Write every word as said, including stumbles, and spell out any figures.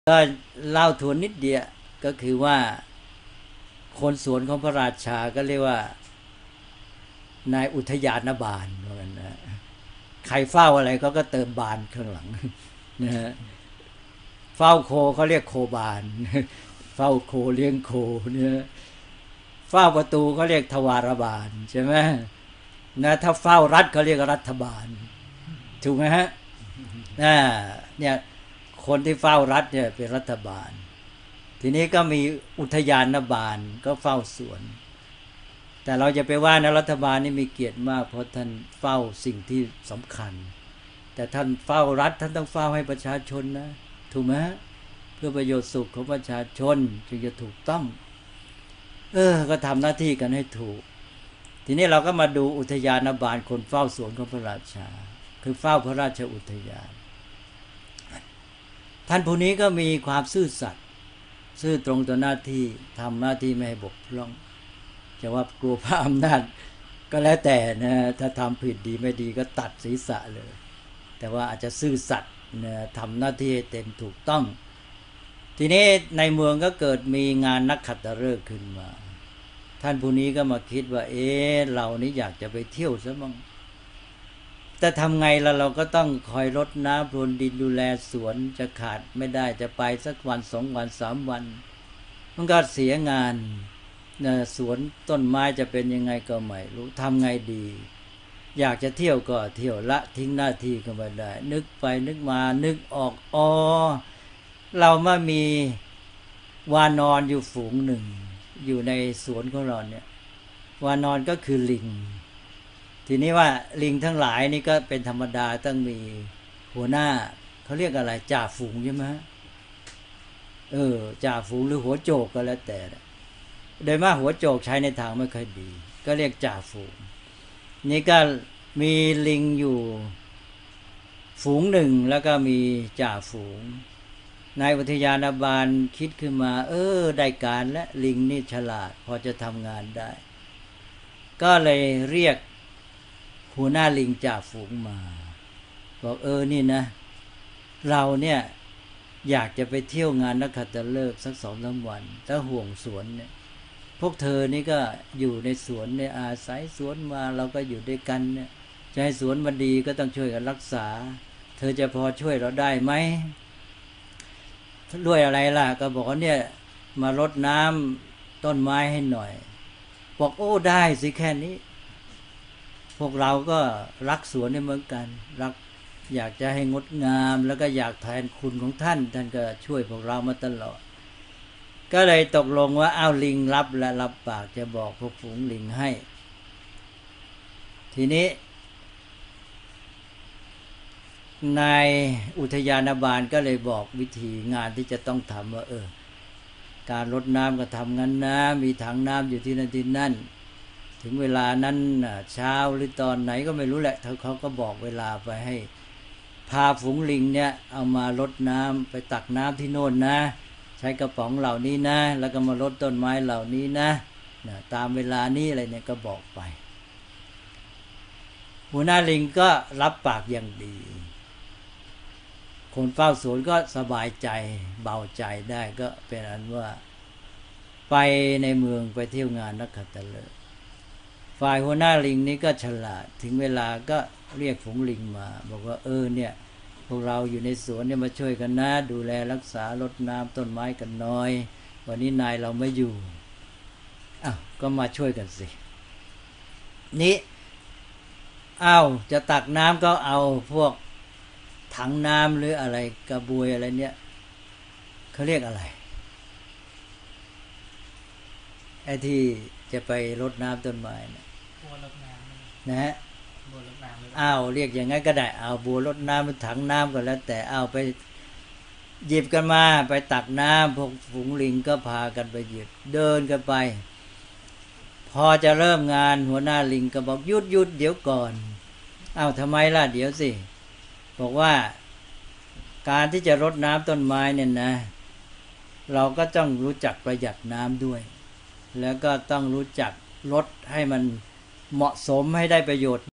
ก็เล่าทวนนิดเดียวก็คือว่าคนสวนของพระราชาก็เรียกว่านายอุทยานบาลเหมือนกันนะใครเฝ้าอะไรเขาก็เติมบานข้างหลังนะฮะเฝ้าโคเขาเรียกโคบาลเฝ้าโคเลี้ยงโคเนี่ยเฝ้าประตูเขาเรียกทวารบาลใช่ไหมนะถ้าเฝ้ารัฐเขาเรียกรัฐบาลถูกไหมฮะอ่าเนี่ยคนที่เฝ้ารัฐเนี่ยเป็นรัฐบาลทีนี้ก็มีอุทยานบาลก็เฝ้าสวนแต่เราจะไปว่านะรัฐบาลนี่มีเกียรติมากเพราะท่านเฝ้าสิ่งที่สำคัญแต่ท่านเฝ้ารัฐท่านต้องเฝ้าให้ประชาชนนะถูกไหมเพื่อประโยชน์สุขของประชาชนจึงจะถูกต้องเออก็ทำหน้าที่กันให้ถูกทีนี้เราก็มาดูอุทยานบาลคนเฝ้าสวนของพระราชาคือเฝ้าพระราชอุทยานท่านผู้นี้ก็มีความซื่อสัตย์ซื่อตรงต่อหน้าที่ทำหน้าที่ไม่ให้บกพร่องจะว่ากลัวพระอำนาจก็แล้วแต่นะถ้าทำผิดดีไม่ดีก็ตัดศีรษะเลยแต่ว่าอาจจะซื่อสัตย์นะทำหน้าที่เต็มถูกต้องทีนี้ในเมืองก็เกิดมีงานนักขัตฤกษ์ขึ้นมาท่านผู้นี้ก็มาคิดว่าเอ๊ะเรานี่อยากจะไปเที่ยวซะบ้างแต่ทำไงล่ะเราก็ต้องคอยรดน้ำพรวนดินดูแลสวนจะขาดไม่ได้จะไปสักวันสองวันสามวันมันก็เสียงานนะสวนต้นไม้จะเป็นยังไงก็ไม่รู้ทำไงดีอยากจะเที่ยวก็เที่ยวละทิ้งหน้าที่ก็ไม่ได้นึกไปนึกมานึกออกอ๋อเรามามีวานอนอยู่ฝูงหนึ่งอยู่ในสวนของเราเนี่ยวานอนก็คือลิงทีนี้ว่าลิงทั้งหลายนี่ก็เป็นธรรมดาต้องมีหัวหน้าเขาเรียกอะไรจ่าฝูงใช่ไหมเออจ่าฝูงหรือหัวโจกก็แล้วแต่โดยมากหัวโจกใช้ในทางไม่ค่อยดีก็เรียกจ่าฝูงนี่ก็มีลิงอยู่ฝูงหนึ่งแล้วก็มีจ่าฝูงนายอุทยานบาลคิดขึ้นมาเออได้การและลิงนี่ฉลาดพอจะทำงานได้ก็เลยเรียกหัวหน้าลิงจ่าฝูงมาบอกเออนี่นะเราเนี่ยอยากจะไปเที่ยวงานนักขัตฤกษ์สักสองสามวันถ้าห่วงสวนเนี่ยพวกเธอนี่ก็อยู่ในสวนเนี่ยอาศัยสวนมาเราก็อยู่ด้วยกันเนี่ยจะให้สวนมันดีก็ต้องช่วยกันรักษาเธอจะพอช่วยเราได้ไหมด้วยอะไรล่ะก็บอกว่าเนี่ยมารดน้ำต้นไม้ให้หน่อยบอกโอ้ได้สิแค่นี้พวกเราก็รักสวนเหมือนกันรักอยากจะให้งดงามแล้วก็อยากแทนคุณของท่านท่านก็ช่วยพวกเรามาตลอดก็เลยตกลงว่าอ้าวลิงรับและรับปากจะบอกพวกฝูงลิงให้ทีนี้นายอุทยานบาลก็เลยบอกวิธีงานที่จะต้องทำว่าเออการรดน้ำก็ทำงั้นนะมีถังน้ำอยู่ที่นั่นที่นั่นถึงเวลานั้นเช้าหรือตอนไหนก็ไม่รู้แหละเขาก็บอกเวลาไปให้พาฝูงลิงเนี่ยเอามารดน้ำไปตักน้ำที่โน่นนะใช้กระป๋องเหล่านี้นะแล้วก็มารดต้นไม้เหล่านี้นะนะตามเวลานี้อะไรเนี่ยก็บอกไปหัวหน้าลิงก็รับปากอย่างดีคนเฝ้าสวนก็สบายใจเบาใจได้ก็เป็นอันว่าไปในเมืองไปเที่ยวงานนักขัตฤกษ์ฝ่ายหัวหน้าลิงนี้ก็ฉลาดถึงเวลาก็เรียกฝูงลิงมาบอกว่าเออเนี่ยพวกเราอยู่ในสวนเนี่ยมาช่วยกันนะดูแลรักษารดน้ำต้นไม้กันหน่อยวันนี้นายเราไม่อยู่อ้าวก็มาช่วยกันสินี่อ้าวจะตักน้ำก็เอาพวกถังน้ำหรืออะไรกระบวยอะไรเนี่ยเขาเรียกอะไรไอ้ที่จะไปรดน้ำต้นไม้นะบัวรดน้ำนะฮะบัวรดน้ำอ้าวเรียกอย่างงั้นก็ได้เอาบัวรดน้ำเป็นถังน้ำก็แล้วแต่เอาไปหยิบกันมาไปตักน้ำพวกฝูงลิงก็พากันไปหยิบเดินกันไปพอจะเริ่มงานหัวหน้าลิงก็บอกหยุดหยุดเดี๋ยวก่อนอ้าวทำไมล่ะเดี๋ยวสิบอกว่าการที่จะรดน้ำต้นไม้เนี่ยนะเราก็ต้องรู้จักประหยัดน้ำด้วยแล้วก็ต้องรู้จักรดให้มันเหมาะสมให้ได้ประโยชน์